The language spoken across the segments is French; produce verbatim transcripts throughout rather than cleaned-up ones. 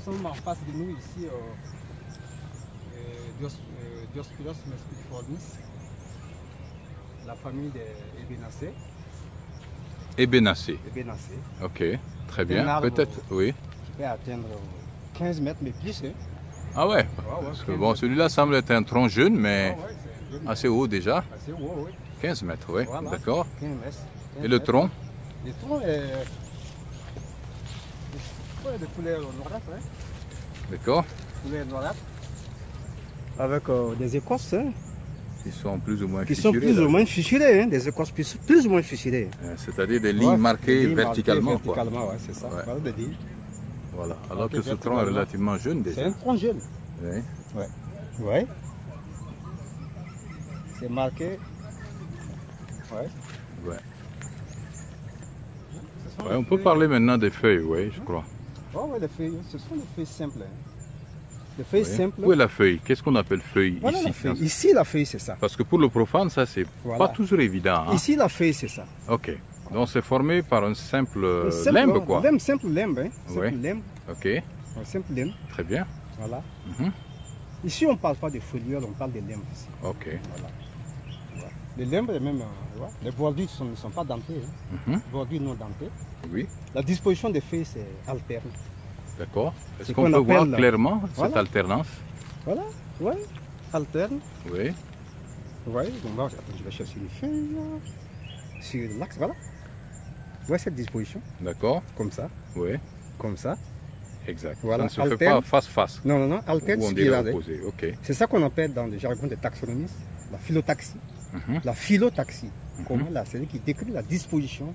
sommes en face de nous ici, euh, euh, Diospyros mespidiformis, la famille des Ébénacées. Ébénacées. Ébénacées. Ok, très bien. Peut-être, oui. Qui peut atteindre quinze mètres, mais plus. Hein. Ah ouais, parce que bon, celui-là semble être un tronc jeune, mais ah ouais, jeune, assez haut déjà. Assez haut, oui. quinze mètres, oui, voilà. D'accord. Et le mètres. tronc? Le tronc est, est de couleur noirâtre. Hein. D'accord. Couleur noirâtre. Avec euh, des écorces. Hein. Qui sont plus ou moins qui fissurées. Qui sont plus là. ou moins fissurées, hein. Des écorces plus, plus ou moins fissurées. C'est-à-dire des lignes ouais, marquées des lignes verticalement. Marquées verticalement, ouais, c'est ça. Ouais. Voilà, des lignes. Voilà, alors que ce tronc est relativement jeune déjà. C'est un tronc jeune. Oui. Ouais. Ouais. C'est marqué. Ouais. Ouais. Ouais, on peut parler maintenant des feuilles, oui, je crois. Oh, ouais, les feuilles, ce sont des feuilles simples. Hein. Les feuilles oui. simples. Où est la feuille? Qu'est-ce qu'on appelle feuille voilà ici la feuille. Ici, la feuille, c'est ça. Parce que pour le profane, ça, c'est voilà. pas toujours évident. Hein? Ici, la feuille, c'est ça. Ok. Donc, c'est formé par un simple, un simple limbe, quoi. Limbe, simple limbe. Hein. Simple oui. limbe. Ok. Un simple limbe. Très bien. Voilà. Mm-hmm. Ici, on ne parle pas de foliole, on parle de limbe. Ici. Ok. Voilà. Voilà. Les limbes, même, euh, les bordures sont, ne sont pas dentées. Hein. Mm-hmm. Bordures non dentées. Oui. La disposition des feuilles, c'est alterne. D'accord. Est-ce qu'on peut voir clairement voilà. cette alternance? Voilà, oui, alterne. Oui. Oui, donc là, je vais chercher les feuilles, sur l'axe, voilà. Voilà cette disposition. D'accord. Comme ça. Oui. Comme ça. Exact. Voilà. Ça ne se alterne. fait pas face-face. Non, non, non, alterne spirale. Okay. C'est ça qu'on appelle dans le jargon des taxonomistes la phyllotaxie. Mm-hmm. La phyllotaxie. Mm-hmm. Comment là, c'est qui décrit la disposition,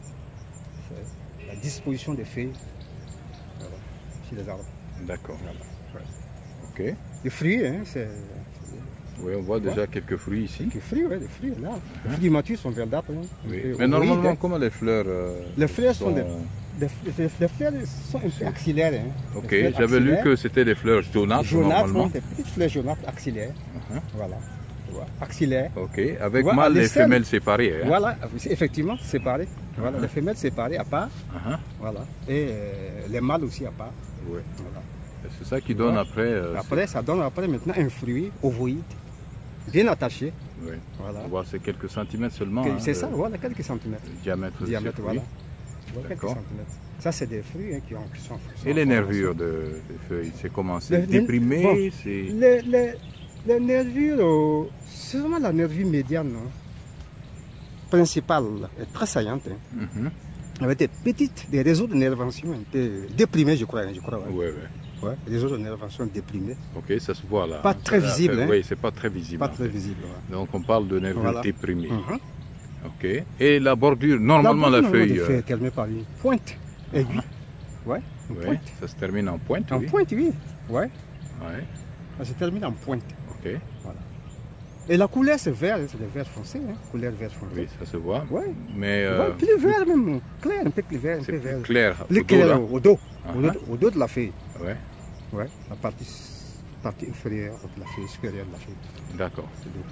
la disposition des feuilles voilà, sur les arbres. D'accord. Voilà. Ouais. Ok. Les fruits, hein, c'est... Oui, on voit déjà ouais. quelques fruits ici. Quelques fruits, oui, les fruits, là. Uh-huh. Les fruits matures sont verdâtres. Hein. Oui. Mais normalement, hein. comment les fleurs euh, Les fleurs sont... sont des... Les, les, les fleurs sont un peu axillaires. Hein. Ok, j'avais lu que c'était des fleurs jaunâtres, jaunâtres normalement. Des petites fleurs jaunâtres axillaires. Uh-huh. Voilà. Axillaires. Ok, avec voilà, mâles et femelles séparées. Hein. Voilà, effectivement, séparées. Voilà, uh-huh. Les femelles séparées à part. Uh-huh. Voilà. Et euh, les mâles aussi à part. Oui. Voilà. C'est ça qui donne ouais. après... Euh, après, ça donne après maintenant un fruit ovoïde, bien attaché. Oui. Voilà. On voit c'est quelques centimètres seulement. C'est hein, ça, voilà, quelques centimètres. Le diamètre, diamètre de voilà. voilà quelques centimètres. Ça, c'est des fruits hein, qui, ont, qui sont... Qui sont et les nervures de, des feuilles, c'est comment? C'est déprimé bon, les, les, les nervures, euh, c'est vraiment la nervure médiane hein, principale, est très saillante. Hein. Mm-hmm. Avec des petites, des réseaux de nervation un peu déprimés, je crois. Hein, je crois ouais. Ouais, ouais. Ouais, les autres nervations déprimées. Ok, ça se voit là. Pas très visible. Hein. Oui, c'est pas très visible. Pas très visible. Ouais. Donc on parle de nervures voilà. déprimées. Mm-hmm. Ok. Et la bordure, normalement la, bordure, la feuille. feuille est terminée par une pointe aiguë. Uh-huh. Ouais, une ouais, pointe. Ça se termine en pointe. En oui. pointe, oui. Ouais. Ouais. Ça se termine en pointe. Ok. Voilà. Et la couleur c'est vert, c'est le vert foncé, hein. Couleur vert foncé. Oui, ça se voit. Ouais. Mais euh... ouais, plus vert même, clair, un peu plus vert, un peu vert. Clair. Plus au clair dos, au dos, uh-huh. au dos, au dos de la feuille. Ouais. Ouais, la partie, partie inférieure de la feuille, supérieure de la feuille. D'accord.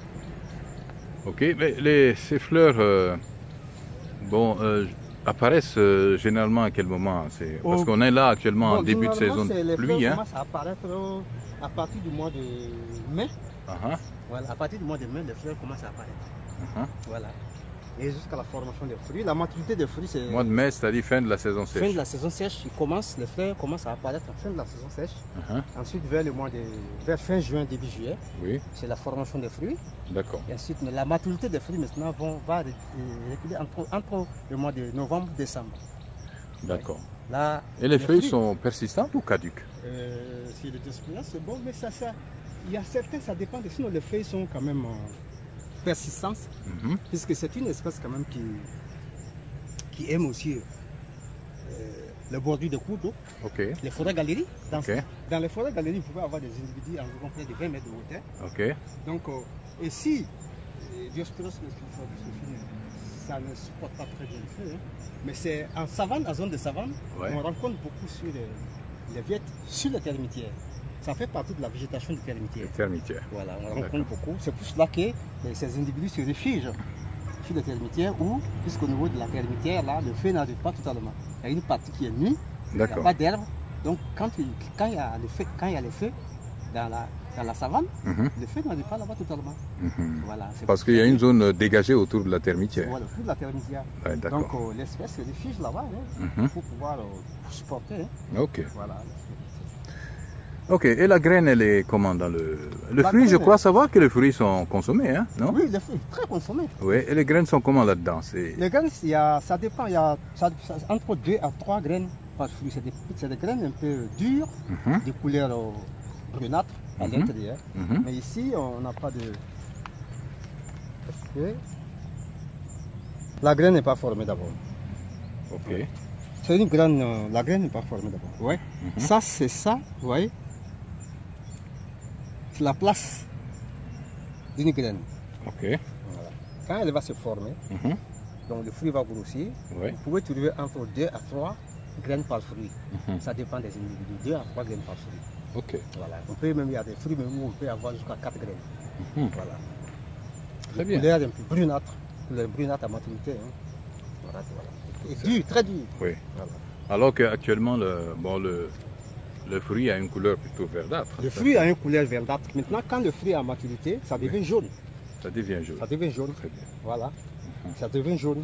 Ok, mais les, ces fleurs, euh, bon, euh, apparaissent euh, généralement à quel moment? oh. Parce qu'on est là actuellement bon, en début de saison de pluie. Les fleurs hein. commencent à apparaître à partir du mois de mai. Uh-huh. Voilà, à partir du mois de mai, les fleurs commencent à apparaître. Uh-huh. Voilà. Et jusqu'à la formation des fruits. La maturité des fruits, c'est... Mois de mai, c'est-à-dire fin de la saison sèche. Fin de la saison sèche, ils commencent, les fleurs commencent à apparaître à la fin de la saison sèche. Uh-huh. Ensuite, vers le mois de... vers fin juin, début juillet, oui. c'est la formation des fruits. D'accord. Et ensuite, la maturité des fruits maintenant vont, va reculer entre, entre le mois de novembre et décembre. D'accord. Là, et les, les feuilles fruits, sont persistantes ou caduques? euh, Si les Diospyros, c'est bon, mais ça, ça, il y a certains, ça dépend. De, sinon, les feuilles sont quand même... Euh, persistance, mm-hmm. puisque c'est une espèce quand même qui, qui aime aussi euh, les bordures de cours d'eau, okay. les forêts galeries. Dans, okay. dans les forêts galeries, vous pouvez avoir des individus environ près de vingt mètres de hauteur. Okay. Donc, euh, et si euh, Diospyros ça ne supporte pas très bien le feu, hein, mais c'est en savane, en zone de savane, ouais. on rencontre beaucoup sur les, les viettes, sur les termitières. Ça fait partie de la végétation du termitière. termitière. Voilà, on rencontre beaucoup. C'est pour cela que ces individus se réfugient sur les termitières ou, puisqu'au niveau de la termitière, là, le feu n'arrive pas totalement. Il y a une partie qui est nue, il n'y a pas d'herbe, Donc quand il, quand il y a le feu, quand il y a les feux dans la, dans la savane, mm-hmm. le feu n'arrive pas là-bas totalement. Mm-hmm. Voilà, parce qu'il y a une zone dégagée autour de la termitière. Voilà, autour de la termitière. Ouais, donc euh, l'espèce se réfugie là-bas hein, mm-hmm. pour pouvoir euh, supporter. Hein. Ok. Voilà. Ok, et la graine, elle est comment dans le... Le fruit, je crois savoir que les fruits sont consommés, hein, non? Oui, les fruits, très consommés. Oui, et les graines sont comment là-dedans? Les graines, il y a, ça dépend, il y a ça, ça, entre deux à trois graines par fruit. C'est des, des graines un peu dures, mm-hmm. de couleur euh, brunâtre à mm-hmm. l'intérieur. Mm-hmm. Mais ici, on n'a pas de... Parce que la graine n'est pas formée d'abord. Ok. C'est une graine, euh, la graine n'est pas formée d'abord. Ouais. Mm-hmm. Ça, c'est ça, vous voyez? C'est la place d'une graine. Ok. Voilà. Quand elle va se former, mm-hmm. donc le fruit va grossir, ouais. Vous pouvez trouver entre deux à trois graines par fruit. Mm-hmm. Ça dépend des individus, deux à trois graines par fruit. Ok. Voilà. On peut même, il y a des fruits même où on peut avoir jusqu'à quatre graines. Mm-hmm. Voilà. Très bien. Couleur un peu brunâtre, couleur brunâtre à maturité. Hein. Voilà, voilà. Et dur, très dur. Oui. Voilà. Alors qu'actuellement, le, bon, le, le fruit a une couleur plutôt verdâtre. Le fruit a une couleur verdâtre. Maintenant, quand le fruit est à maturité, ça devient oui. jaune. Ça devient jaune. Ça devient jaune. Très bien. Voilà. Mm-hmm. Ça devient jaune.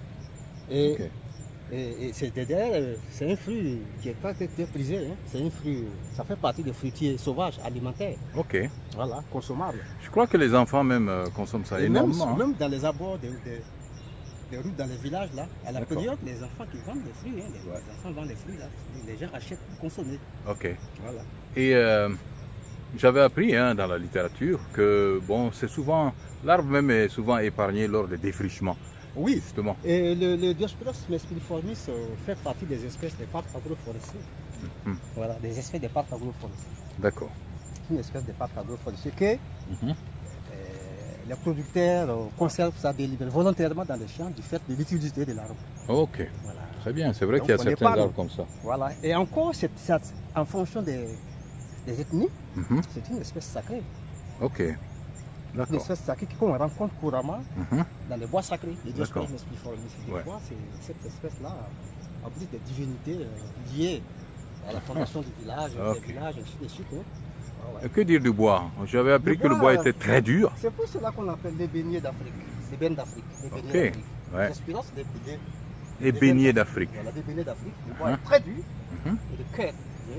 Et, okay. et, et c'est un fruit qui est très, très, très prisé. Hein. C'est un fruit, ça fait partie des fruitiers sauvages, alimentaires. Ok. Voilà, consommables. Je crois que les enfants même euh, consomment ça et énormément. Même, hein. même dans les abords des de, de routes, dans les villages, là, à la période, les enfants qui vendent des fruits, hein, les, ouais. les enfants vendent des fruits, là, les gens achètent pour consommer. Ok. Voilà. Et euh, j'avais appris hein, dans la littérature que bon, c'est souvent, l'arbre même est souvent épargné lors des défrichements. Oui, justement. Et le, le Diospyros mespiliformis euh, fait partie des espèces des parcs agroforestiers. Mm-hmm. Voilà, des espèces des parcs agroforestiers. D'accord. C'est une espèce de parc agroforestier que mm-hmm. euh, les producteurs euh, conservent ça délibérément, volontairement dans les champs du fait de l'utilité de l'arbre. Ok. Voilà. Très bien, c'est vrai qu'il y a certains arbres comme ça. Voilà. Et encore, c'est, c'est, en fonction des, des ethnies, mm-hmm. c'est une espèce sacrée. Ok. Une espèce sacrée qu'on rencontre couramment mm-hmm. dans les bois sacrés, les Diospyros mespiliformis. Des ouais. fois, cette espèce-là abrite des divinités euh, liées à la fondation du village, okay. des villages, ainsi de suite. Hein. Ah ouais. Que dire du bois? J'avais appris le que bois, le bois était très dur. C'est pour cela qu'on appelle les beignets d'Afrique, les bennes d'Afrique. Les beignets okay. d'Afrique. Ouais. Diospyros, les beignets. Les beignets d'Afrique. Voilà, les beignets d'Afrique. Le bois uh-huh. est très dur. Uh-huh. Et le cœur,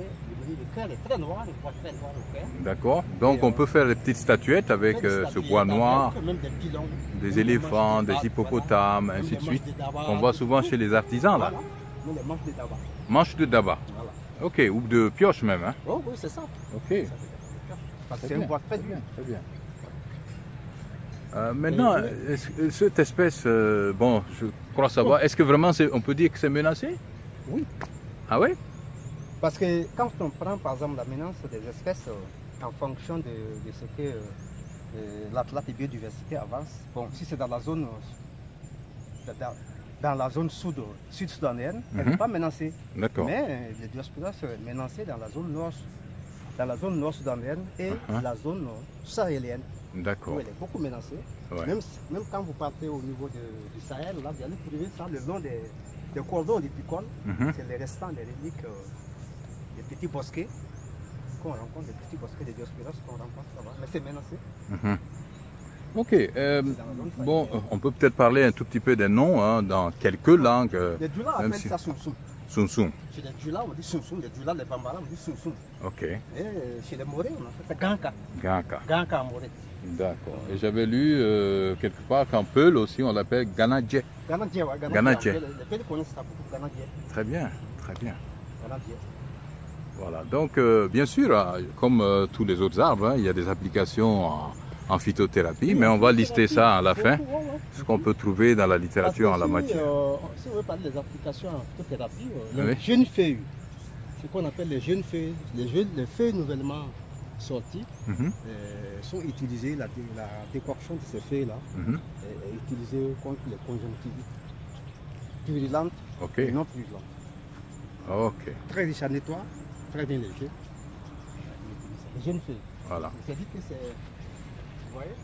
le cœur est très noir, le bois très noir au cœur. D'accord. Donc et on euh, peut faire des petites statuettes avec euh, ce bois noir, même des, pilons, des éléphants, des, des hippopotames, voilà. ainsi de suite. On voit souvent chez les artisans là. Voilà. Les manches de daba. Manches de daba. Voilà. Ok, ou de pioche même. Hein. Oh oui, c'est ça. Ok. C'est un bois très bien. Très bien. Euh, maintenant, est cette espèce, euh, bon, je crois savoir, est-ce que vraiment on peut dire que c'est menacé? Oui. Ah oui? Parce que quand on prend par exemple la menace des espèces euh, en fonction de, de ce que euh, l'Atlas et biodiversité avance, bon, si c'est dans la zone dans, dans la zone sud, sud-soudanienne, mm-hmm. elle n'est pas menacée. D'accord. Mais le Diospyros est menacé dans la zone nord, dans la zone nord-soudanienne et uh-huh. la zone sahélienne. D'accord. Elle est beaucoup menacée. Ouais. Même, même quand vous partez au niveau de, du Sahel, là, vous allez trouver ça le long des, des cordons d'épicoles. Mm-hmm. C'est les restants, les reliques, euh, des petits bosquets qu'on rencontre, des petits bosquets de Diospyros qu'on rencontre là-bas. Mais c'est menacé. Mm-hmm. Ok. Euh, bon, on peut peut-être parler un tout petit peu des noms hein, dans quelques langues. Les Djoula appellent si... ça Soum-Soum. Soum-Soum. Chez les Djoula, on dit Soum-Soum. Les Djoula, les Bambara, on dit Soum-Soum. Ok. Et chez les Morés, on appelle ça Ganka. Ganka. Ganka à Moré. D'accord. Et j'avais lu euh, quelque part qu'en Peul aussi, on l'appelle Ganadje. Ganadje, oui. Ganadje. Les Peuls connaissent ça beaucoup, Ganadje. Très bien, très bien. Ganadje. Voilà. Donc, euh, bien sûr, comme euh, tous les autres arbres, hein, il y a des applications en, en phytothérapie, oui, mais on va lister ça à la fin, ouais, ouais. ce qu'on peut trouver dans la littérature en la matière. Euh, si vous voulez parler des applications en phytothérapie, euh, les oui. jeunes feuilles, ce qu'on appelle les jeunes feuilles, les, jeunes, les feuilles nouvellement sorties, mm-hmm. euh, sont utilisées, la, la décoction de ces feuilles-là mm-hmm. est, est utilisée contre les conjonctivites purulentes okay. et non purulentes. Ok. Très riche en nettoie, très bien léger. Les jeunes feuilles. Voilà. C'est dit que c'est. Vous voyez?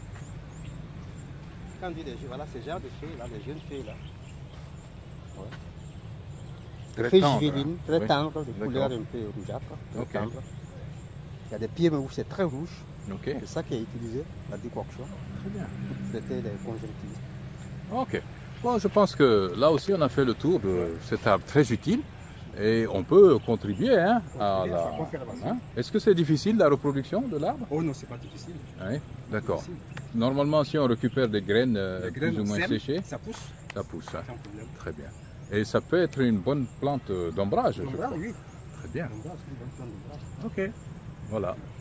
Quand on dit les jeunes, voilà, ce genre de feuilles là, les jeunes feuilles là. Ouais. très feuilles tendre. juvéniles, très Oui. tendres, de couleur un peu rougeâtre, très Ok. tendre. Il y a des pieds où c'est très rouge. Ok, C'est ça qui est utilisé, la décoction, très bien. pour traiter les conjonctivites. Ok. Bon, je pense que là aussi, on a fait le tour de cet arbre très utile. Et on peut contribuer hein, à Contribuer à la... sa conservation. hein. Est-ce que c'est difficile la reproduction de l'arbre? Oh non, c'est pas difficile. Oui, d'accord. Difficile. Normalement, si on récupère des graines, euh, Les graines plus ou moins sèment, séchées, ça pousse, ça pousse. hein. sans problème. Très bien. Et ça peut être une bonne plante euh, d'ombrage. je L'ombrage, crois. oui. Très bien. L'ombrage, c'est une bonne plante d'ombrage. Ok. Voilà.